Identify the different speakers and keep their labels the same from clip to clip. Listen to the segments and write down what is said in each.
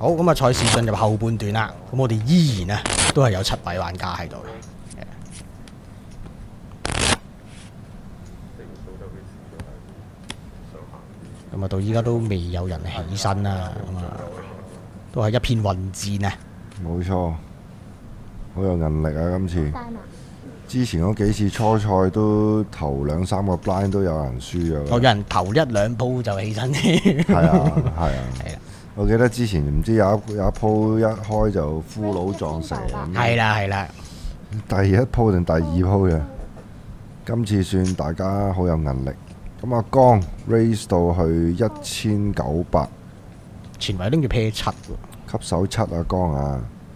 Speaker 1: 好，咁啊，賽事進入後半段啦。咁我哋依然啊，都係有7位玩家喺度嘅。咁啊，到依家都未有人起身啦。咁啊，都係一片混戰啊。
Speaker 2: 冇錯，好有韌力啊！今次之前嗰幾次初賽都頭2、3個 blind 都有人輸咗。
Speaker 1: 有人頭1、2鋪就起身添。
Speaker 2: 係啊，係啊。
Speaker 1: 係啦。
Speaker 2: 我記得之前唔知有一鋪一開就骷髏撞蛇咁。
Speaker 1: 係啦，係啦。
Speaker 2: 第1鋪定第2鋪嘅？今次算大家好有韌力。咁阿江 raise 到去1900，
Speaker 1: 前位拎住 pair 7喎，
Speaker 2: 吸手7阿江啊！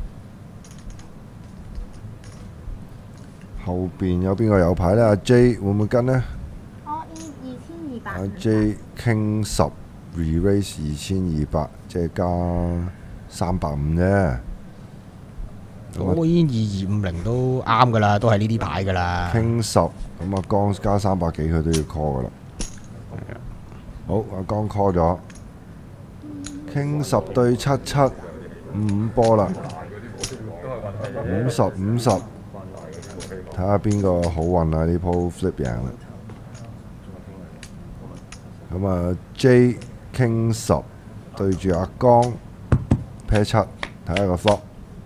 Speaker 2: 後邊有邊個有牌呢？阿 J 會唔會跟呢？阿 J King 10 re-raise 2200，即係加350啫。
Speaker 1: 我已經2250都啱噶啦，都係呢啲牌噶啦。
Speaker 2: King 10，咁阿江加300幾佢都要 call 噶啦。好，阿江 call 咗。King 10對77，5波啦，50，睇下邊個好運啊！呢鋪 flip 贏啦。咁啊 J King 10對住阿江 pair 7，睇下個 flop。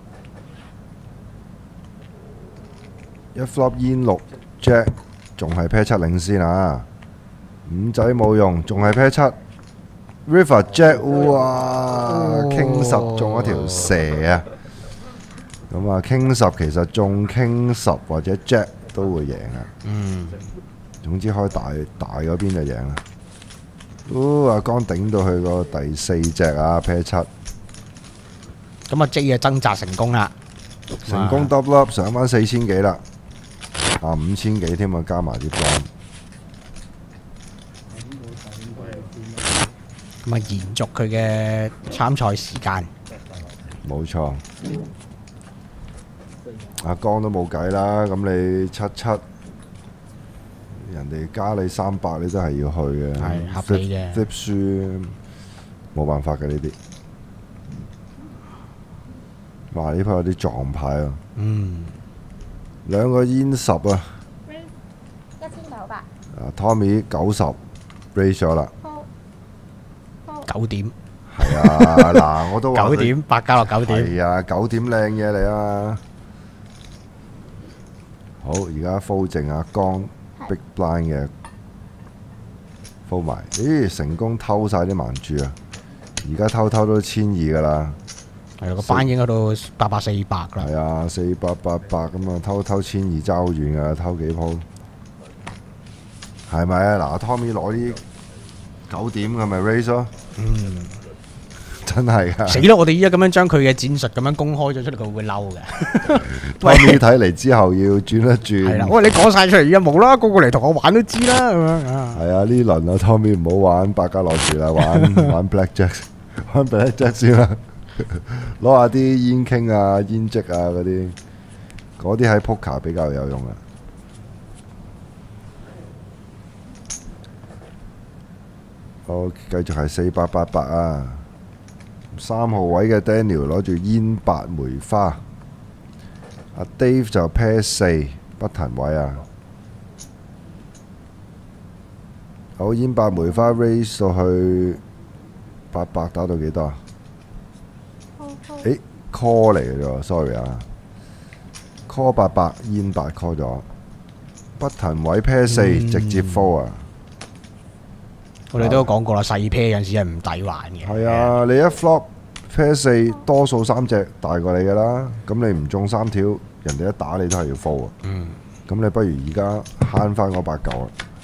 Speaker 2: 一 flop 煙6 Jack， 仲係 pair 7領先啊！5仔冇用，仲係 pair 7。River Jack， 哇！King 10中咗條蛇啊！咁啊 ，King 10其實中 King 10或者 Jack 都會贏啊。總之開大嗰邊就贏啦。阿江頂到去個第4隻啊 ，pair 7。
Speaker 1: 咁啊 J 啊掙扎成功啦，
Speaker 2: 成功 double up 上翻4000幾啦，啊5000幾添啊，加埋啲 blind。
Speaker 1: 咁啊延續佢嘅參賽時間。
Speaker 2: 冇錯。阿江都冇計啦，咁你77，人哋加你300，你都係要去嘅。
Speaker 1: 係合理嘅。
Speaker 2: flip 輸冇辦法嘅呢啲。哇！呢鋪有啲撞牌啊。2個煙10啊。Tommy 90 raise 咗啦。
Speaker 1: 9點。
Speaker 2: 係啊，嗱，我都話
Speaker 1: 9點，8加落9點。
Speaker 2: 係啊，9點靚嘢嚟啊！好，而家 fold 正阿江 big blind 嘅 fold 埋，咦，成功偷晒啲盲注啊！而家偷都1200噶啦。
Speaker 1: 係個班已經去到800、400啦。
Speaker 2: 係啊，400、800咁啊，偷1200爭好遠噶，偷幾鋪。係咪啊？嗱，Tommy 攞啲9點嘅咪 raise 咯。真係噶。
Speaker 1: 死啦！我哋依家咁樣將佢嘅戰術咁樣公開咗出嚟，佢會嬲嘅。
Speaker 2: Tommy 睇嚟之後要轉一轉。
Speaker 1: 係啦，喂，你講晒出嚟，而家冇啦，個個嚟同我玩都知啦，咁樣啊。
Speaker 2: 係啊，呢輪啊，Tommy 唔好玩百家樂住啦，玩 Blackjack， 玩 Blackjack 先啦。攞下啲煙傾啊、煙積啊嗰啲喺 Poker 比較有用啊。好，繼續係4888啊。3號位嘅 Daniel 攞住煙8梅花，阿 Dave 就 pair 4不騰位啊。好，煙8梅花 raise 到去800，打到幾多啊？誒 call 嚟嘅啫 ，sorry 啊 ，call 800，煙8 call 咗，不騰位 pair 4直接 fold 啊！
Speaker 1: 我哋都講過啦，細 pair 有陣時係唔抵玩嘅。
Speaker 2: 係啊，你一 flop pair 4，多數3隻大過你㗎啦，咁你唔中3條，人哋一打你都係要 fold 啊。咁你不如而家慳翻嗰8嚿啊。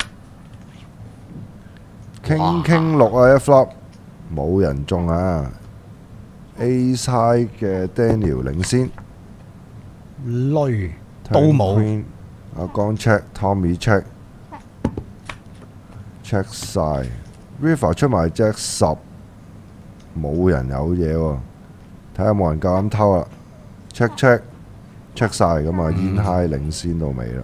Speaker 2: 傾6啊，一 flop 冇人中啊。A side 嘅 Daniel 領先，
Speaker 1: 累都冇。
Speaker 2: 阿江 check，Tommy check 晒 ，River 出埋隻10，冇人有嘢喎，睇下冇人夠膽偷啦。check 晒，咁啊煙 high 領先到尾啦。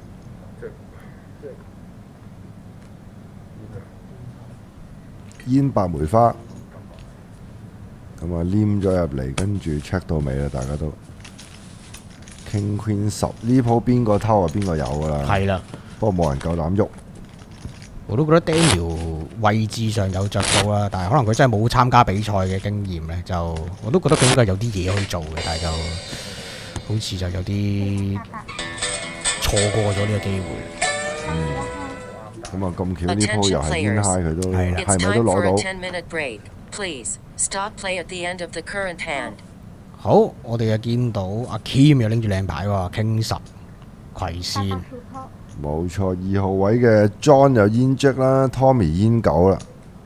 Speaker 2: 煙8梅花。 咁啊黏咗入嚟，跟住 check 到尾啦，大家都 King Queen 10呢鋪邊個偷啊邊個有噶啦，
Speaker 1: 係啦，
Speaker 2: 不過冇人夠膽喐。
Speaker 1: 我都覺得 Daniel 位置上有着數啦，但係可能佢真係冇參加比賽嘅經驗咧，就我都覺得佢應該有啲嘢可以做嘅，但係就好似就有啲錯過咗呢個機會。
Speaker 2: 咁啊咁巧呢鋪又係煙 high 佢都
Speaker 1: 係啦
Speaker 2: 係咪都攞到？
Speaker 3: 10-minute break. Please stop play at the end of the current hand.
Speaker 1: 好，我哋又見到阿 Kim 又拎住靚牌喎，King 10葵扇。
Speaker 2: 冇錯，2號位嘅 John 又煙隻啦，Tommy 煙9啦。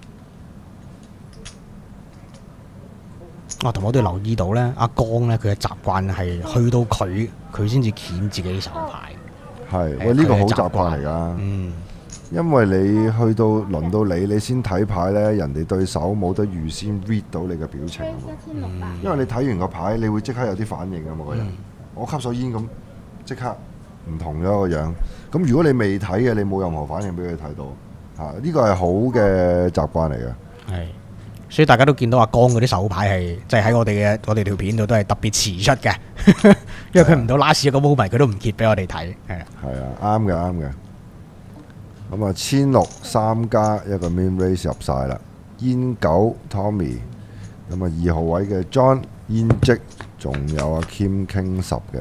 Speaker 1: 同埋我哋留意到咧，阿江咧佢嘅習慣係去到佢先至掀自己手牌。
Speaker 2: 係，喂呢個好習慣嚟㗎。因為你去到輪到你先睇牌呢，人哋對手冇得預先 read 到你嘅表情啊嘛。因為你睇完個牌，你會即刻有啲反應啊嘛個人。我吸手煙咁，即刻唔同咗個樣。咁如果你未睇嘅，你冇任何反應俾佢睇到。呢個係好嘅習慣嚟嘅。係，
Speaker 1: 所以大家都見到阿江嗰啲手牌係，即係喺我哋條片度都係特別遲出嘅，因為佢唔到 last 一個 moment 佢都唔揭俾我哋睇。係
Speaker 2: 啊，啱嘅啱嘅。咁啊，16003加一個 min raise 入晒啦，煙9 Tommy， 咁啊2號位嘅 John 煙積，仲有阿 Kim King 10嘅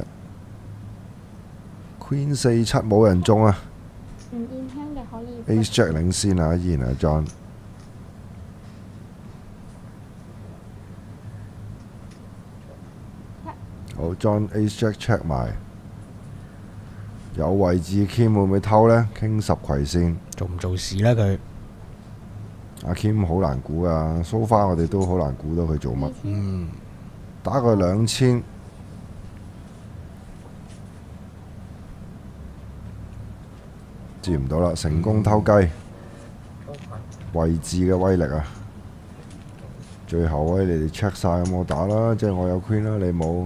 Speaker 2: Queen 4 7冇人中啊。
Speaker 4: 唔煙香嘅可以。
Speaker 2: Ace Jack 領先啊，依然係 John。好 ，John Ace Jack check 埋。有位置 Kim 會唔會偷呢？ King 10葵扇
Speaker 1: 做唔做事呢？佢
Speaker 2: 阿 Kim 好難估啊，so far 我哋都好難估到佢做乜。打佢2000，接唔到啦，成功偷雞。位置嘅威力啊！最後位你哋 check 晒有冇打啦，即係我有 Queen 啦，你冇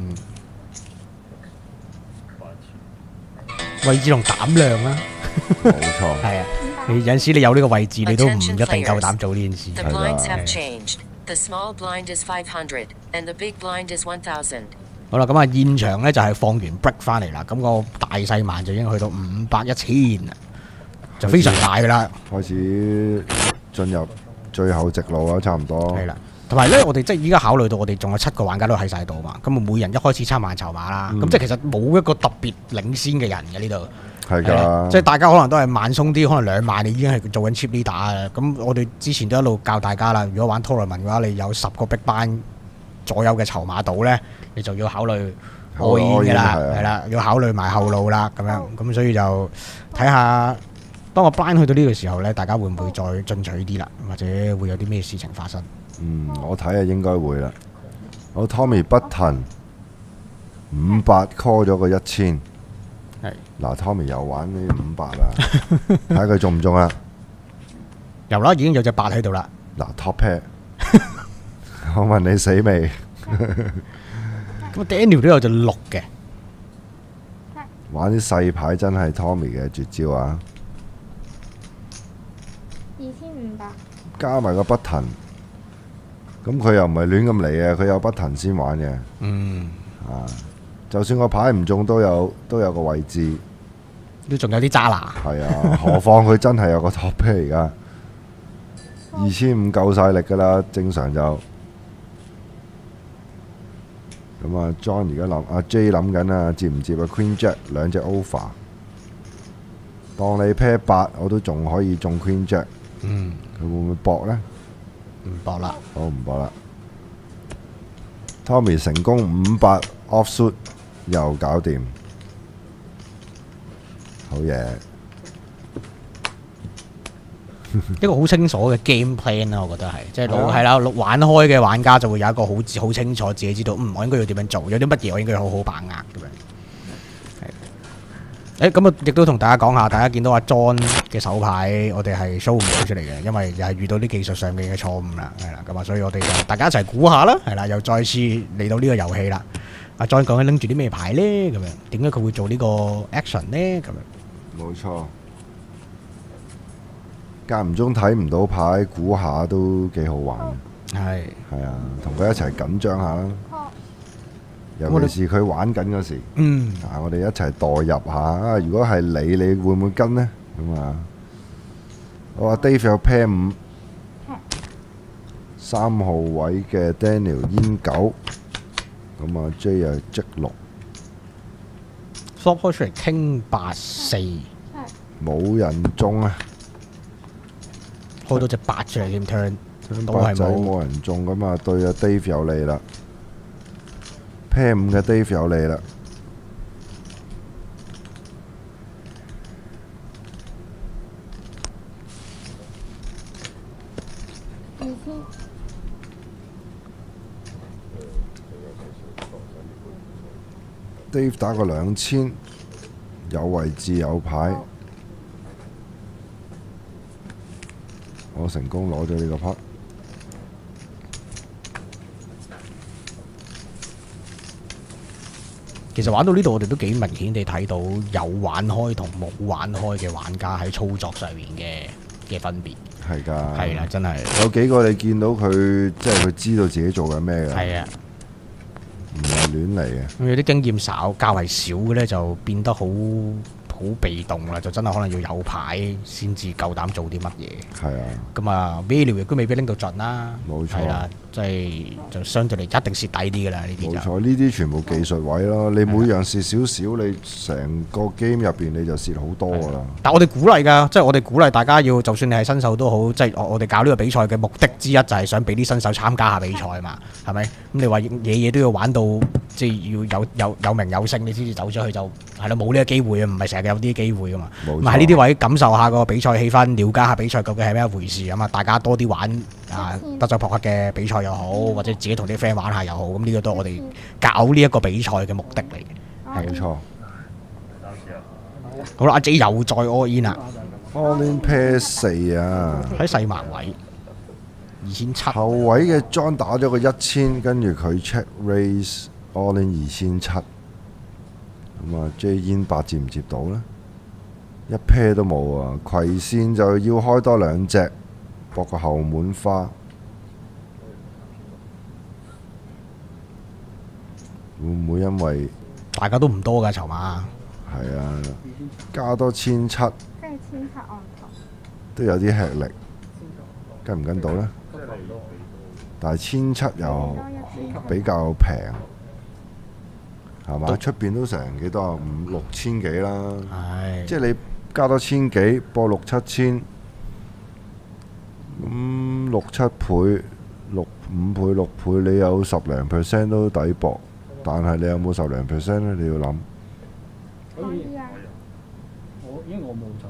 Speaker 1: 位置同膽量啦，
Speaker 2: 冇錯。
Speaker 1: 係啊，你有陣時你有呢個位置，你都唔一定夠膽做呢件事。
Speaker 3: The blinds have changed. The small blind is 500 and the big blind is 1000.
Speaker 1: 好啦，咁啊現場咧就係放完 break 翻嚟啦，咁個大細萬就已經去到500、1000啦，就非常大噶啦。
Speaker 2: 開始進入最後直路啦，差唔多。
Speaker 1: 係啦。同埋咧，我哋即係依家考慮到我哋仲有7個玩家都喺晒度嘛，咁啊每人一開始3萬籌碼啦，咁即係其實冇一個特別領先嘅人嘅呢度。
Speaker 2: 係㗎，
Speaker 1: 即係大家可能都係慢鬆啲，可能2萬你已經係做緊 cheap leader 啦。咁我哋之前都一路教大家啦，如果玩 tournament 嘅話，你有10個 big blind 左右嘅籌碼度咧，你就要考慮 all in 嘅啦，係啦，要考慮埋後路啦，咁樣咁所以就睇下當個 blind 去到呢個時候咧，大家會唔會再進取啲啦，或者會有啲咩事情發生？
Speaker 2: 我睇係應該會啦。好 ，Tommy Button 500 call 咗個1000。
Speaker 1: 係
Speaker 2: 嗱 ，Tommy 又玩呢500啦，睇下佢中唔中啊？
Speaker 1: 有啦，已經有隻8喺度啦。
Speaker 2: 嗱 ，Top pair， 我問你死未？
Speaker 1: 咁 Daniel 都有隻6嘅。
Speaker 2: 玩啲細牌真係 Tommy 嘅絕招啊
Speaker 4: ！2500
Speaker 2: 加埋個 button， 咁佢又唔係亂咁嚟嘅，佢有 button 先玩嘅。就算個牌唔中都有個位置，
Speaker 1: 都仲有啲渣拿。係
Speaker 2: 啊，何況佢真係有個 top pair 而家，2500夠晒力㗎啦，正常就。咁啊 ，John 而家諗，阿 J 諗緊啊，接唔接啊 Queen Jack 2隻 over， 當你 pair 8，我都仲可以中 Queen Jack。佢會唔會搏呢？
Speaker 1: 唔搏啦，
Speaker 2: 好唔搏啦。Tommy 成功500 offsuit 又搞掂，好嘢。
Speaker 1: 一個好清楚嘅 game plan 啦，我覺得係，即係係啦，玩開嘅玩家就會有一個好清楚自己知道，我應該要點樣做，有啲乜嘢我應該要好好把握咁樣。咁啊，亦都同大家講下，大家見到阿 John 嘅手牌，我哋係 show 唔到出嚟嘅，因為又係遇到啲技術上面嘅錯誤啦，係啦，咁啊，所以我哋就大家一齊估下啦，係啦，又再次嚟到呢個遊戲啦。阿 John 講緊拎住啲咩牌呢？咁樣點解佢會做呢個 action 呢？咁樣
Speaker 2: 冇錯。間唔中睇唔到牌，估下都幾好玩。
Speaker 1: 係
Speaker 2: 係啊，同佢一齊緊張下啦。
Speaker 4: call
Speaker 2: 尤其是佢玩緊嗰時，我哋一齊代入下啊！如果係你會唔會跟呢？咁啊，我話 Dave 有 pair 5， 3號位嘅 Daniel 煙9，咁啊 J 又積6，
Speaker 1: flop 開出嚟傾8-4，
Speaker 2: 冇人中啊！
Speaker 1: 開到隻8出嚟添 turn，都係
Speaker 2: 八仔
Speaker 1: 冇。
Speaker 2: 冇人中，咁啊對阿 Dave 有利啦。pair 5嘅 Dave 有利啦。Dave 打個2000，有位置有牌，我成功攞咗呢個 part。
Speaker 1: 其實玩到呢度，我哋都幾明顯地睇到有玩開同冇玩開嘅玩家喺操作上面嘅分別。
Speaker 2: 係㗎，
Speaker 1: 係啦，真係
Speaker 2: 有幾個你見到佢，即係佢知道自己做緊咩㗎，
Speaker 1: 係啊。
Speaker 2: 唔係亂嚟嘅。
Speaker 1: 咁有啲經驗較為少嘅呢，就變得好被動啦，就真係可能要有牌先至夠膽做啲乜嘢。
Speaker 2: 係啊，
Speaker 1: 咁啊 value 亦都未必拎到盡啦。
Speaker 2: 冇錯
Speaker 1: 係啦，即係就相對嚟一定蝕底啲㗎啦，呢啲就。
Speaker 2: 冇錯，呢啲全部技術位咯。你每樣蝕少少，你成個 game 入邊你就蝕好多㗎啦。
Speaker 1: 但我哋鼓勵㗎，即係我哋鼓勵大家要，就算你係新手都好，即係我哋搞呢個比賽嘅目的之一就係想俾啲新手參加下比賽嘛，係咪？咁你話嘢都要玩到，即係要有名有姓，你先至走咗去就係啦，冇呢個機會啊，唔係成日有啲機會㗎嘛。
Speaker 2: 冇錯
Speaker 1: 咁喺呢啲位感受下個比賽氣氛，了解下比賽究竟係咩一回事啊嘛，大家多啲玩德州撲克嘅比賽又好，或者自己同啲 friend 玩下又好，咁呢個都係我哋搞呢一個比賽嘅目的嚟嘅。
Speaker 2: 冇錯。
Speaker 1: 好啦，阿 J 又再 all in 啦，
Speaker 2: All in pair 4啊！
Speaker 1: 喺細盲位2700，
Speaker 2: 後位嘅 John 打咗個1000，跟住佢 check raise all in 2700。咁啊 J 煙8接唔接到呢？一 pair 都冇啊！葵線就要開多2隻，博個後門花。會唔會因為
Speaker 1: 大家都唔多㗎籌碼。
Speaker 2: 係啊，加多1700
Speaker 4: 即係千七按頭。
Speaker 2: 都有啲吃力，跟唔跟到呢？但係1700又比較平，係嘛？出邊都成幾多啊？5、6千幾啦，
Speaker 1: 係
Speaker 2: 即係你加多千幾，播6、7千，咁6、7倍、5倍、6倍，你有10零%都抵博，但係你有冇10零%呢？你要諗。
Speaker 4: 可以啊。
Speaker 5: 因為我冇中。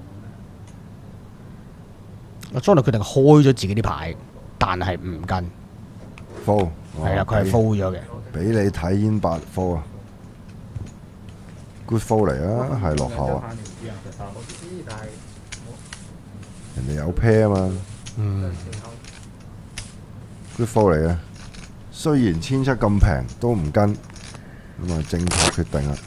Speaker 1: 阿 John 決定開咗自己啲牌，但係唔跟。
Speaker 2: full
Speaker 1: 係啦，佢係 full 咗嘅。
Speaker 2: 俾你睇煙8 full 啊 ，good full 嚟啊，係落後啊，人哋有 pair 啊嘛，good full 嚟嘅。雖然1700咁平都唔跟，咁啊正確決定啦。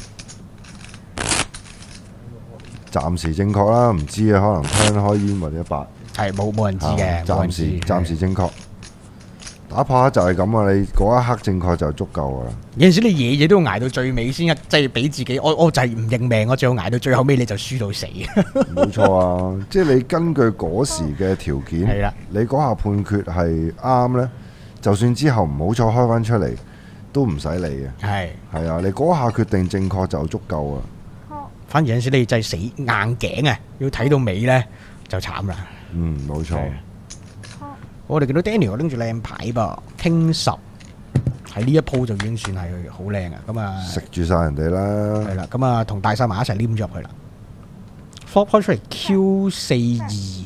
Speaker 2: 暫時正確啦，唔知啊，可能聽開煙或者8。
Speaker 1: 係冇人知嘅，冇人知
Speaker 2: 暫時正確。打撲克就係咁啊！你嗰一刻正確就足夠噶啦。
Speaker 1: 有陣時你嘢都要捱到最尾先，即係俾自己，我就係唔認命，我最好捱到最後尾你就輸到死。
Speaker 2: 冇錯啊！即係你根據嗰時嘅條件，
Speaker 1: 係啦，
Speaker 2: 你嗰下判決係啱呢，就算之後唔好再開翻出嚟，都唔使理嘅。係啊，你嗰下決定正確就足夠啊。
Speaker 1: 反而有陣時你真係死硬頸啊，要睇到尾呢，就慘啦。
Speaker 2: 嗯，冇錯。
Speaker 1: 我哋見到 Daniel 拎住靚牌噃，傾10喺呢一鋪就已經算係好靚啊！咁啊，
Speaker 2: 食住晒人哋啦。
Speaker 1: 係啦，咁啊同大細埋一齊黏咗入去啦。Flop 開出嚟 Q42，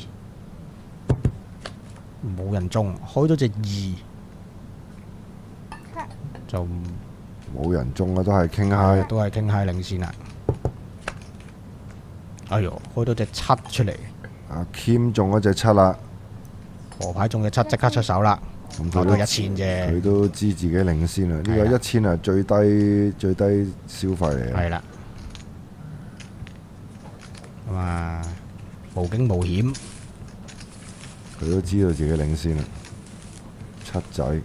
Speaker 1: 冇人中，開咗隻2就
Speaker 2: 冇人中啊，都係傾嗨，
Speaker 1: 都係傾嗨領先啦。哎呦，開到隻7出嚟，
Speaker 2: 阿 Kim 中咗隻7啦。
Speaker 1: 河牌中嘅7即刻出手啦，
Speaker 2: 咁
Speaker 1: 攞到1000啫。
Speaker 2: 佢都知自己領先啦。呢個1000係最低消費嚟嘅。
Speaker 1: 係啦，咁啊無驚無險，
Speaker 2: 佢都知道自己領先啦。 七仔。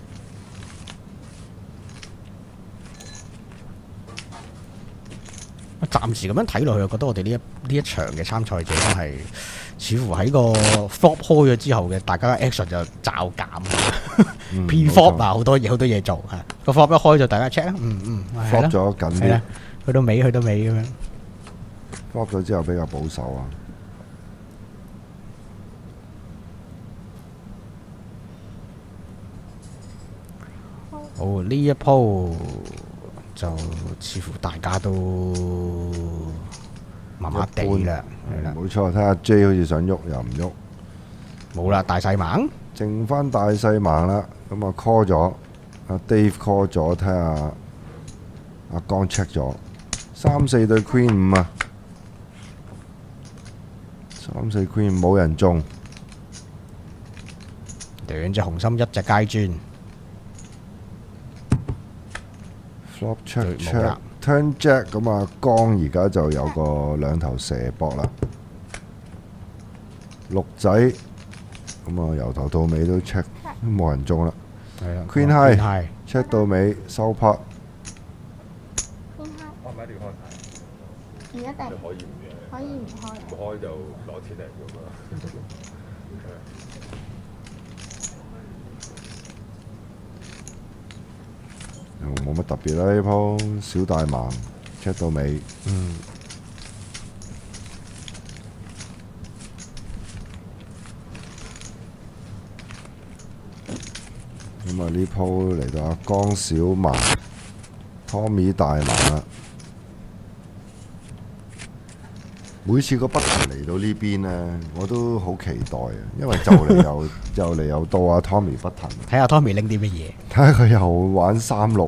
Speaker 1: 暫時咁樣睇落去，我覺得我哋呢一場嘅參賽者都係似乎喺個 flop 開咗之後嘅，大家嘅 action 就驟減。P flop 啊，好多嘢做嚇。個 flop 一開就大家 check 啦，係
Speaker 2: flop
Speaker 1: 啦
Speaker 2: 咗緊啲
Speaker 1: 係啦，去到尾咁樣。
Speaker 2: ，flop 咗之後比較保守啊。
Speaker 1: 好，呢一鋪就似乎大家都麻麻地啦，係啦，
Speaker 2: 冇錯，睇下 J 好似想喐又唔喐，
Speaker 1: 冇啦，大細盲。
Speaker 2: 剩翻大細盲啦。咁啊 call 咗，阿 Dave call 咗，睇下阿江 check 咗3-4對 Queen 5啊，3-4 Queen 冇人中，
Speaker 1: 兩隻紅心一隻階磚。
Speaker 2: flop
Speaker 1: 最
Speaker 2: check
Speaker 1: 冇
Speaker 2: check
Speaker 1: 啦
Speaker 2: turn jack， 咁啊江而家就有個兩頭蛇搏啦，六仔咁啊由頭到尾都 check 都冇人中啦。
Speaker 1: 係啦
Speaker 2: Queen high check 到尾收 pot，
Speaker 4: 邊開？
Speaker 6: 開唔開一定要開？
Speaker 4: 唔一定，
Speaker 6: 可以唔
Speaker 4: 可以唔開。
Speaker 6: 唔開就攞錢嚟㗎嘛。
Speaker 2: 冇乜特別啦呢鋪，小大盲 check 到尾。咁啊呢鋪嚟到阿江小盲 ，Tommy 大盲啦。每次個 button 嚟到呢邊呢，我都好期待啊，因為就嚟又到阿 Tommy button。
Speaker 1: 睇下 Tommy 拎啲乜嘢，
Speaker 2: 睇下佢又玩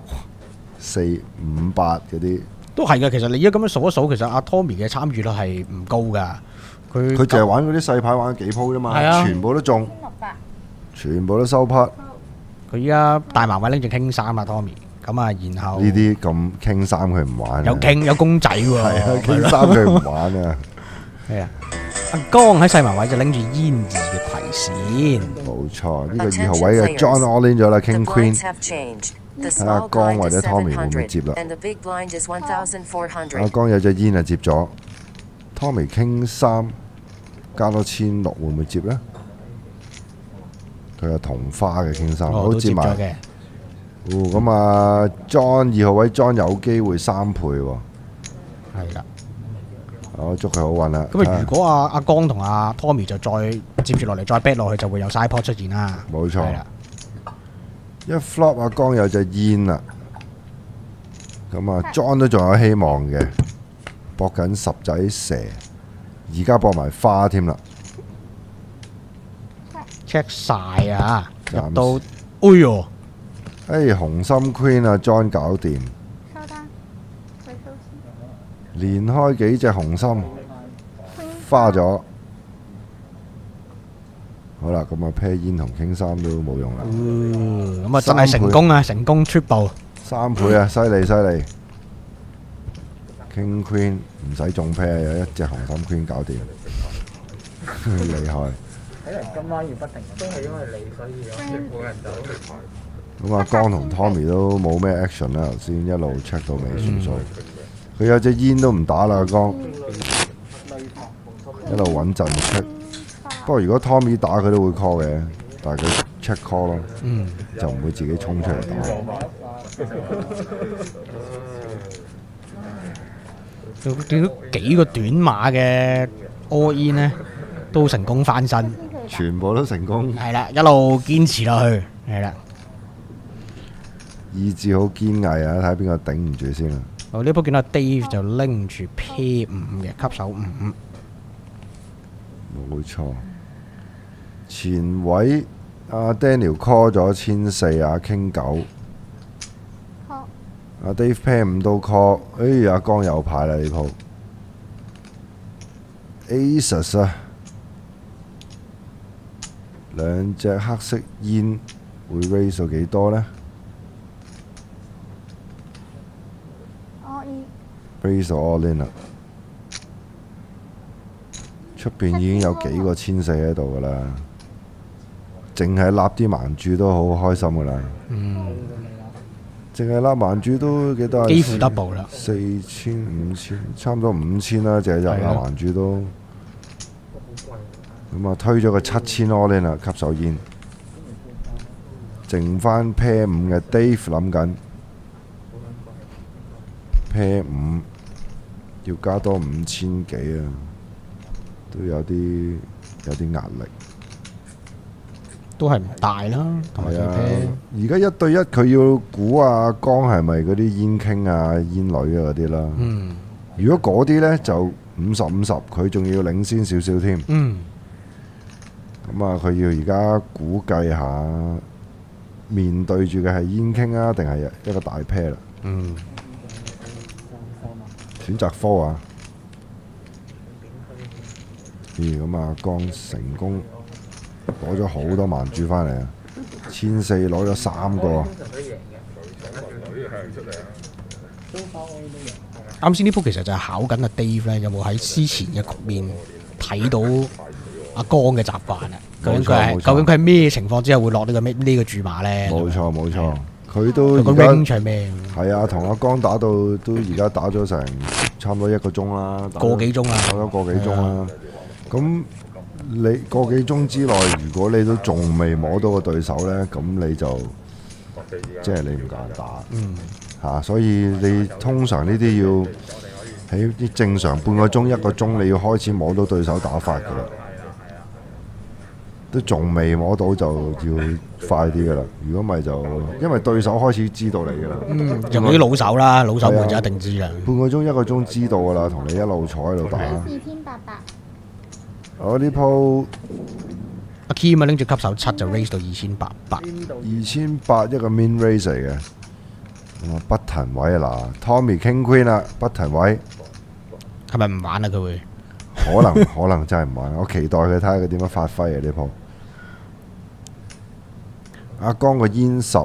Speaker 2: 36、4、5、8嗰啲，
Speaker 1: 都係嘅。其實你而家咁樣數一數，其實阿 Tommy 嘅參與率係唔高㗎。佢
Speaker 2: 佢淨係玩嗰啲細牌玩咗幾鋪啫
Speaker 1: 係
Speaker 2: 嘛，
Speaker 1: 啊
Speaker 2: 全部都中，
Speaker 4: 600，
Speaker 2: 全部都收 part。
Speaker 1: 佢依家大盲位拎住傾三啊 Tommy，咁啊然後
Speaker 2: 呢啲咁傾衫佢唔玩啊，
Speaker 1: 有傾有公仔喎，
Speaker 2: 係啊，傾衫佢唔玩啊，
Speaker 1: 係啊。阿江喺細盲位就拎住煙二嘅提線，
Speaker 2: 冇錯。呢個2號
Speaker 3: Attention
Speaker 2: 位嘅 John
Speaker 3: players.
Speaker 2: all in 咗啦
Speaker 3: The
Speaker 2: ，King
Speaker 3: blinds
Speaker 2: Queen。
Speaker 3: have changed. The
Speaker 2: 睇下
Speaker 3: small
Speaker 2: 江
Speaker 3: blind
Speaker 2: 或者
Speaker 3: is
Speaker 2: Tommy 會唔會接啦
Speaker 3: 700 and the big blind is 1,400.
Speaker 2: 阿江有隻煙啊接咗，Tommy 傾3加多1600會唔會接呢？佢有同花嘅傾3，
Speaker 1: 哦
Speaker 2: 好接埋。
Speaker 1: 都接咗嘅。
Speaker 2: 哦，咁啊，John 2號位 John 有機會3倍喎。
Speaker 1: 係啦。
Speaker 2: 我祝佢好運啦。
Speaker 1: 咁啊，如果阿江同阿 Tommy 就再接住落嚟，再 bet 落去，就會有 side pot 出現啦。
Speaker 2: 冇錯
Speaker 1: 係啦。
Speaker 2: 一 flop 阿江有隻煙啦，咁啊 John 都仲有希望嘅，搏緊10仔蛇，而家搏埋花添啦。
Speaker 1: check 晒啊！入
Speaker 2: 暫時
Speaker 1: 到，哎呦，
Speaker 2: 紅心 Queen 啊 John 搞掂，
Speaker 4: 收單，佢收錢。
Speaker 2: 連開幾隻紅心，花咗。好啦，咁啊 pair 煙同傾3都冇用啦，
Speaker 1: 咁啊真係成功啊！成功 triple，
Speaker 2: 3倍啊，犀利犀利。King Queen 唔使中 pair，有一隻紅心 Queen 搞掂，厲害。
Speaker 5: 睇嚟今晚要不停，都係因為你，所以冇人走。
Speaker 2: 咁啊，江同 Tommy 都冇咩 action 啦，頭先一路 check 到尾算數。佢有隻煙都唔打啦，江一路穩陣 check。不過如果 Tommy 打佢都會 call 嘅，但係佢 check call 咯，就唔會自己衝出嚟打。
Speaker 1: 見到幾個短碼嘅 all in 呢，都成功翻身。
Speaker 2: 全部都成功，
Speaker 1: 係啦，一路堅持落去，係啦。
Speaker 2: 意志好堅毅啊！睇下邊個頂唔住先啊！
Speaker 1: 好，呢鋪見到 Dave 就拎住 P 5嘅，吸手5。
Speaker 2: 冇錯，前位阿 Daniel call 咗1400啊，傾9。阿 Dave pair 5都 call， 阿江有牌啦呢鋪。Aces 啊，兩隻黑色煙會 raise 到幾多呢？
Speaker 4: all in，
Speaker 2: raise 到 all in 啦，出邊已經有幾個1400喺度噶啦。 淨係立啲盲注都好開心噶啦。淨係立盲注都幾多啊？
Speaker 1: 幾乎 double 啦。
Speaker 2: 4000、5000，差唔多5000啦，淨係立盲注都。咁啊，推咗個7000 all in 啦，吸手煙。剩翻 pair 5嘅 Dave 諗緊 pair 5要加多5000幾啊，都有啲壓力。
Speaker 1: 都係唔大啦，同埋
Speaker 2: 係啊
Speaker 1: pair，
Speaker 2: 而家1對1佢要估阿江係咪嗰啲煙傾啊、煙女啊嗰啲啦。如果嗰啲呢，就50-50，佢仲要領先少少添。咁啊，佢要而家估計下面對住嘅係煙傾啊，定係一個大 pair 啦。選擇科啊！咁啊，江成功攞咗好多盲注翻嚟啊！1400攞咗3個。
Speaker 1: 啱先呢鋪其實就係考緊阿 Dave 咧，有冇喺之前嘅局面睇到阿江嘅習慣啊？究竟佢係咩情況之下會落呢個注碼咧？
Speaker 2: 冇錯，佢都
Speaker 1: 個 range 係咩？
Speaker 2: 係啊，同阿江打到都而家打咗成差唔多1個鐘啦，
Speaker 1: 個幾鐘啦，
Speaker 2: 打咗個幾鐘啦。咁你個幾鐘之內，如果你都仲未摸到個對手呢，咁你就即係你唔夠人打。所以你通常呢啲要喺啲正常半個鐘、1個鐘，你要開始摸到對手打法㗎啦。都仲未摸到就要快啲㗎啦。如果唔係就因為對手開始知道你㗎啦。
Speaker 1: 用啲老手啦，老手們就一定知啦。
Speaker 2: 半個鐘、1個鐘知道㗎啦，同你一路坐喺度打。
Speaker 4: 4800。
Speaker 2: 我呢鋪
Speaker 1: 阿 Kim 啊拎住級手7就 raise 到2800。
Speaker 2: 2800一個 min raise 嚟嘅。不騰位啊嗱 ，Tommy King Queen 啦，不騰位
Speaker 1: 係咪唔玩啊？佢會
Speaker 2: 可能真係唔玩，我期待佢睇下佢點樣發揮啊呢鋪。阿江個煙10，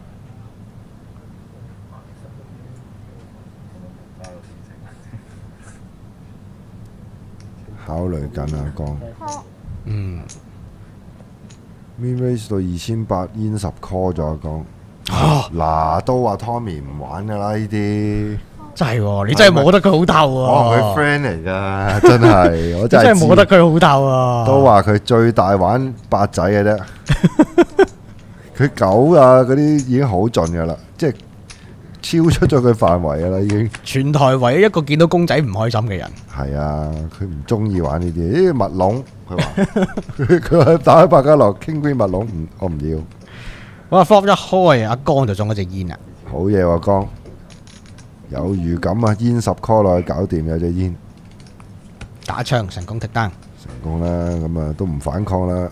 Speaker 2: 考慮緊阿江。min raise 到2800，煙10 call 咗阿江。嗱，都話 Tommy 唔玩噶啦呢啲，
Speaker 1: 真係喎，你真係摸得佢好透喎。
Speaker 2: 我佢 friend 嚟噶，真係我真係
Speaker 1: 摸得佢好透啊。
Speaker 2: 都話佢最大玩8仔嘅啫，佢9啊嗰啲已經好盡噶啦，即係超出咗佢範圍噶啦已經。
Speaker 1: 全台唯一一個見到公仔唔開心嘅人。
Speaker 2: 係啊，佢唔中意玩呢啲，呢啲密籠，佢話佢話打開百家樂傾 Queen 密籠，我唔要。
Speaker 1: 哇 flop 一開，阿江就中咗隻煙啦。
Speaker 2: 好嘢喎，江有預感啊！煙10 call 落去搞掂，有隻煙
Speaker 1: 打槍成功剔單，
Speaker 2: 成功啦，咁啊都唔反抗啦。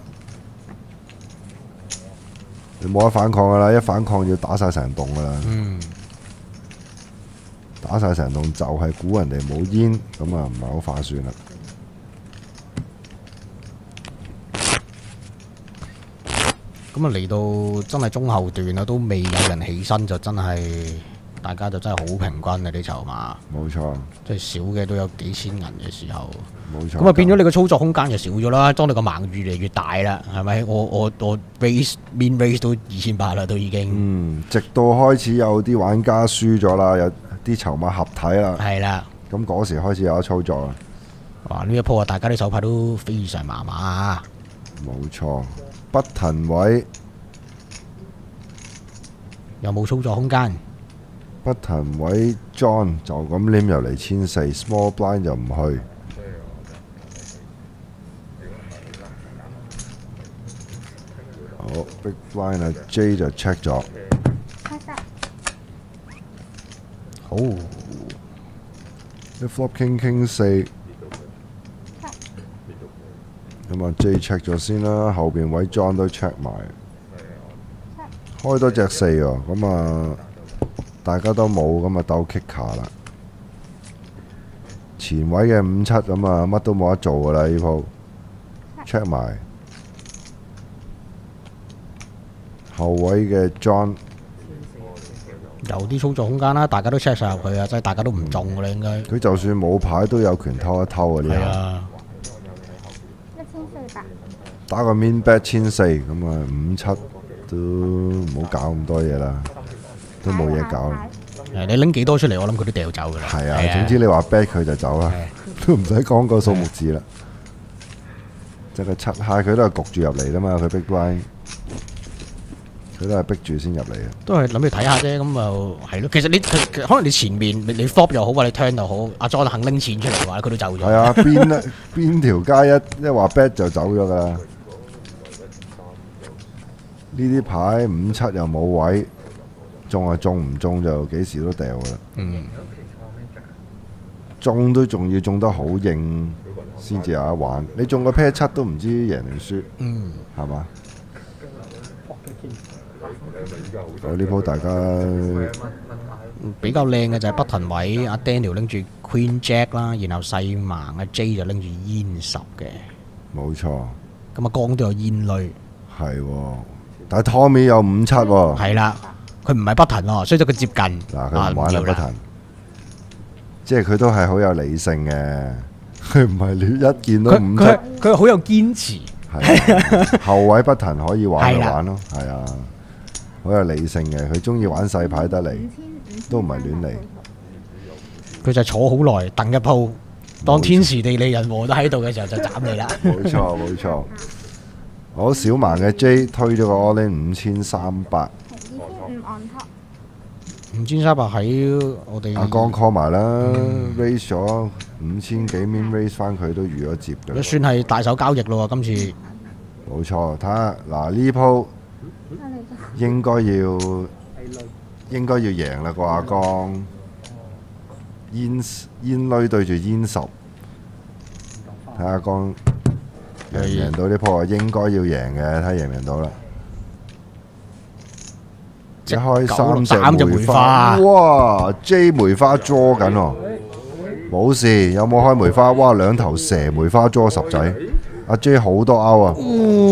Speaker 2: 你冇得反抗噶啦，一反抗要打晒成棟噶啦。打晒成棟就係估人哋冇煙，咁啊唔係好划算啦。
Speaker 1: 咁啊嚟到真係中後段啦，都未有人起身，就真係大家就真係好平均啊啲籌碼。
Speaker 2: 冇錯，
Speaker 1: 即係少嘅都有幾千銀嘅時候。
Speaker 2: 冇錯。
Speaker 1: 咁啊變咗你個操作空間就少咗啦，當你個盲越嚟越大啦，係咪？我 raise min raise 到2800啦，都已經。
Speaker 2: 直到開始有啲玩家輸咗啦，有啲籌碼合體啦。
Speaker 1: 係啦。
Speaker 2: 咁嗰時開始有得操作啦。
Speaker 1: 哇！呢一鋪啊，大家啲手牌都非常麻麻啊。
Speaker 2: 冇錯。不騰位
Speaker 1: 有冇操作空間？
Speaker 2: 不騰位 John 就咁黏入嚟1400，small blind 就唔去。好 big blind 啊 J 就 check 咗。
Speaker 1: 好。
Speaker 2: 一 flop king 4。咁啊 J check 咗先啦，後邊位 John 都 check 埋，開多隻4喎，咁啊大家都冇，咁啊鬥 kick 卡啦。前位嘅57，咁啊乜都冇得做噶啦呢鋪 ，check 埋。後位嘅 John
Speaker 1: 有啲操作空間啦，大家都 check 晒入去啊，即係大家都唔中噶啦應該。
Speaker 2: 佢就算冇牌都有權偷一偷啊呢下。 打個 min bet 1400，咁啊57都唔好搞咁多嘢啦，都冇嘢搞啦。
Speaker 1: 你拎幾多出嚟，我諗佢都掉走㗎啦。
Speaker 2: 係啊，總之你話 bet 佢就走啦，都唔使講個數目字啦。即係佢七下佢都係焗住入嚟啦嘛，佢 big blind，佢都係逼住先入嚟嘅。
Speaker 1: 都係諗住睇下啫，咁就係咯。其實你可能你前面你 flop 又好，或者你 turn 又好，阿 John 肯拎錢出嚟嘅話，佢都走咗。
Speaker 2: 係啊，邊條街一話 bet 就走咗㗎啦。呢啲牌57又冇位，中啊中，唔中就幾時都掉㗎啦。中都仲要中得好硬先至有得玩。你中個 pair 7都唔知贏定輸，係嘛？我呢鋪大家
Speaker 1: 比較靚嘅就係 button 位，阿 Daniel 拎住 Queen Jack 啦，然後細盲阿 J 就拎住煙10嘅。
Speaker 2: 冇錯，
Speaker 1: 咁阿江都有煙類。
Speaker 2: 係喎，但係 Tommy 有57喎。
Speaker 1: 係啦，佢唔係 button 喎，所以佢接近。
Speaker 2: 嗱，佢唔玩啦 button，即係佢都係好有理性嘅，佢唔係亂一見到57。
Speaker 1: 佢好有堅持。
Speaker 2: 係後位 button可以玩就玩咯，係啊，好有理性嘅，佢中意玩細牌得嚟，都唔係亂嚟。
Speaker 1: 佢就坐好耐，等一鋪，當天時地利人和都喺度嘅時候就斬你啦。
Speaker 2: 冇錯冇錯。好，小盲嘅 J 推咗個 all in 5300。
Speaker 1: 5300喺我哋
Speaker 2: 阿江 call 埋啦，raise 咗5000幾 min raise 翻佢都預咗接嘅。
Speaker 1: 都算係大手交易咯喎，今次。
Speaker 2: 冇錯，睇下嗱呢鋪應該要贏啦啩，阿江煙女對住煙10，睇下阿江贏唔贏到呢鋪啊？應該要贏嘅，睇下贏唔贏到啦。一開3隻梅花，哇 ！J 梅花 draw 緊喎，冇事。有冇開梅花？哇！兩頭蛇梅花 draw 10仔，阿 J 好多勾啊！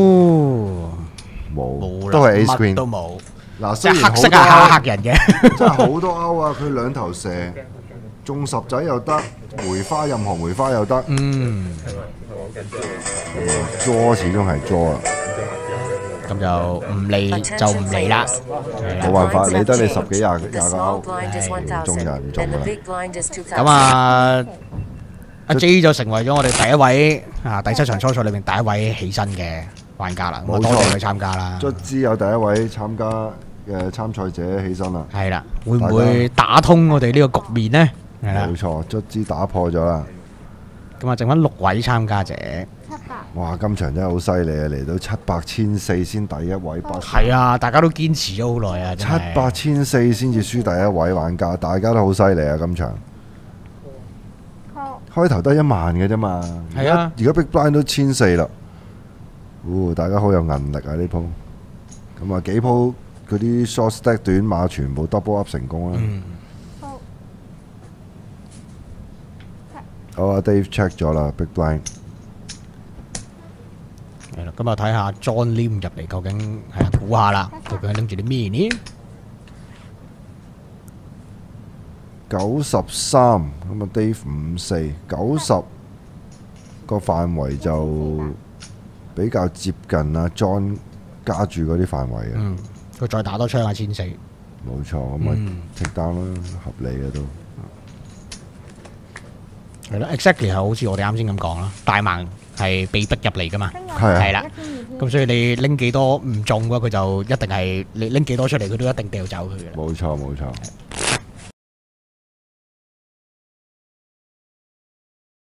Speaker 2: 冇，都係 Ace Queen
Speaker 1: 都冇。
Speaker 2: 嗱，
Speaker 1: 即係黑
Speaker 2: 雖然好
Speaker 1: 色啊，嚇人嘅。
Speaker 2: 真係好多勾啊！佢兩頭蛇中10仔又得，梅花任何梅花又得。draw 始終係 draw 啦。
Speaker 1: 咁就唔理就唔理啦，
Speaker 2: 冇辦法，理得你10幾廿個勾，中就係唔中噶啦。
Speaker 1: 咁啊，阿 J 就成為咗我哋第一位第7場初賽裏面第一位起身嘅玩家啦。
Speaker 2: 冇錯，
Speaker 1: 多謝佢參加啦。
Speaker 2: 卒之有第一位參加嘅參賽者起身啦。
Speaker 1: 係啦，會唔會打通我哋呢個局面呢？係啦，
Speaker 2: 冇錯，卒之打破咗啦。
Speaker 1: 咁啊，剩翻6位參加者。
Speaker 2: 哇！今場真係好犀利啊！嚟到700、1400先第一位8。
Speaker 1: 係啊，大家都堅持咗好耐啊
Speaker 2: ！700、1400先至輸第一位玩家，大家都好犀利啊！今場開頭得1萬嘅啫嘛，
Speaker 1: 係啊，
Speaker 2: 而家 Big Blind 都1400啦。大家好有韌力啊！呢鋪咁啊，幾鋪嗰啲 short stack 短碼全部 double up 成功啦。好啊 ，Dave check 咗啦 ，Big Blind。
Speaker 1: 係啦，咁啊睇下 John Lim 入嚟究竟係估下啦，究竟拎住啲咩呢
Speaker 2: ？93咁啊 ，Dave 5490個範圍就比較接近啊 John 加住嗰啲範圍啊。
Speaker 1: 佢再打多槍啊，1400。
Speaker 2: 冇錯，咁啊踢單啦，合理嘅都。
Speaker 1: 係咯 ，exactly 係好似我哋啱先咁講啦，大盲係被逼入嚟噶嘛，
Speaker 2: 係
Speaker 1: 啦，咁所以你拎幾多唔中嘅話，佢就一定係你拎幾多出嚟，佢都一定掉走佢嘅。
Speaker 2: 冇錯冇錯。